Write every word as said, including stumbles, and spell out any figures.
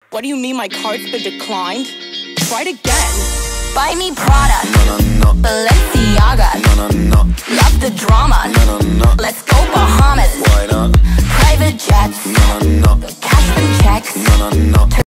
What do you mean my card's been declined? Try it again. Buy me Prada, No, no, no. Balenciaga. No, no, no. Love the drama. No, no, no. Let's